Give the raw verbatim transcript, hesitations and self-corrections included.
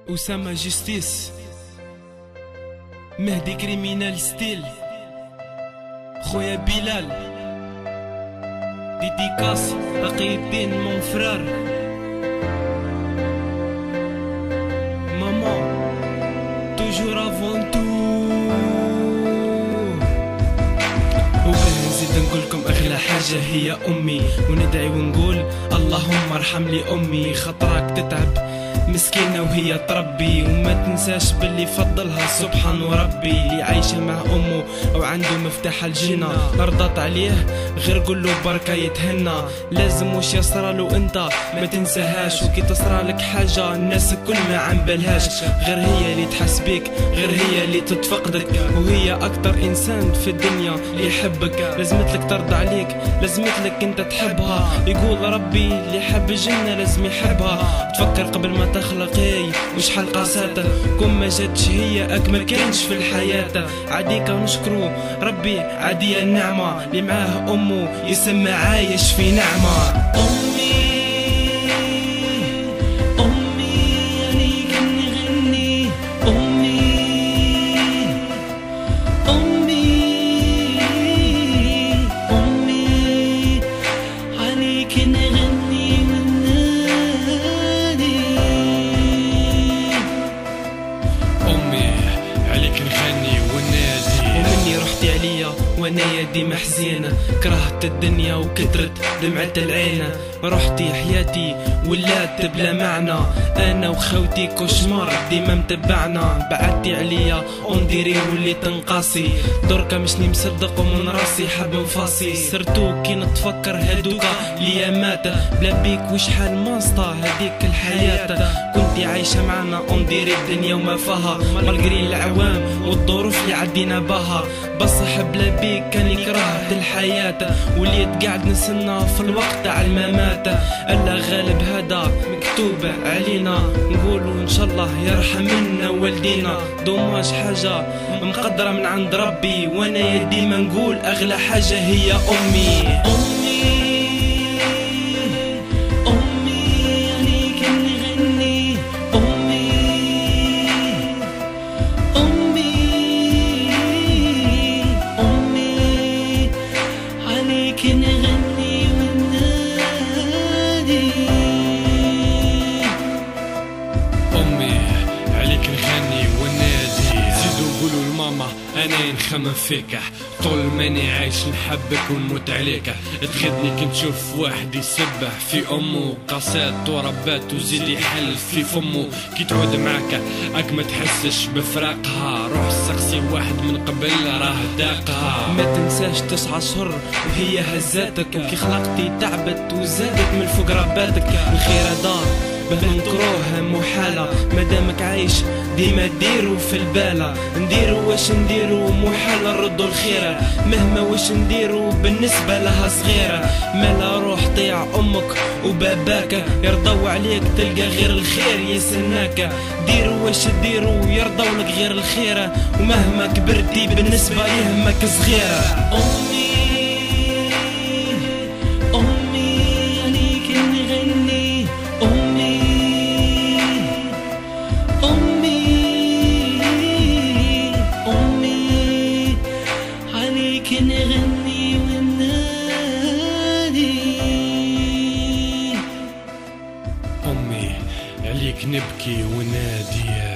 أسامة جستيس، مهدي كريمينال ستيل، خويا بلال، ديديكاس تقي الدين مون فرار، ماما توجور افون تو. نزيد نقولكم اغلى حاجة هي امي، وندعي ونقول اللهم ارحم لي امي، خطراك تتعب مسكينة وهي تربي، وما تنساش باللي فضلها سبحان وربي، اللي عايشة مع امه او عنده مفتاح الجنة رضات عليه غير قوله بركة يتهنى. لازم وش يصرالو انت ما تنساهاش، وكي تصرالك حاجة الناس كل ما عم بالهاش، غير هي اللي تحس بيك، غير هي اللي تتفقدك، وهي اكتر انسان في الدنيا اللي يحبك. لازمتلك ترضى عليك، لازمتلك انت تحبها، يقول ربي اللي حب الجنة لازم يحبها. تفكر قبل ما تخلق هي وشحال قاساتها، كون ما جاتش هي اك ما كانش في الحياة. عاديك نشكرو ربي عادية النعمة اللي معاه امه يسمى عايش في نعمة. امي امي يعني كنغني، امي امي امي عليك نغني وننادي، امي عليك نغني وننادي. ومني رحتي عليا وانا يدي محزينة، كرهت الدنيا وكترت دمعة العين، رحتي حياتي ولات بلا معنى، انا وخوتي كوشمار ديما متبعنا. بعدتي عليا ونديري وليت تنقاسي، دركا مشني مصدق ومن راسي حب نفاسي، سرتو كي نتفكر هادوكا ليا مات بلا بيك وشحال ماسطة هاديك الحياة. كنتي عايشة معنا ونديري الدنيا وما فيها، مالغري العوام والظروف اللي عدينا بها، بصح بلا بيك كان يكرهت الحياة، وليت قاعد نسنى في الوقت تاع الممات. الا غالب هذا مكتوب علينا، نقولوا ان شاء الله يرحم منا والدينا. دوماج حاجة مقدرة من عند ربي، وانا ديما نقول اغلى حاجة هي امي. امي امي عليك نغني، امي امي امي عليك نغني وننادي. امي عليك نغني وننادي. زيدو قولوا لماما انا نخمم فيك، طول ماني عايش نحبك ونموت عليك. تغدني كي نشوف واحد يسبح في امه، قاسات وربات وزيد يحل في فمه. كي تعود معاك اك ما تحسش بفراقها، روح سقسي واحد من قبل راه داقها. ما تنساش تسعة شهور وهي هزاتك، وكي خلقتي تعبت وزادت من فوق رباتك. الخير دار به نكروه محالة، مادامك عايش ديما ديرو في البالة، نديرو واش نديرو محال نردو الخيرة، مهما واش نديرو بالنسبة لها صغيرة. مالا روح طيع امك وباباك يرضوا عليك، تلقى غير الخير يسناك. ديرو واش ديرو يرضوا لك غير الخيرة، ومهما كبرتي بالنسبة يهمك صغيرة. امي امي عليك نغني، امي امي امي عليك نغني وننادي. امي عليك نبكي ونادي.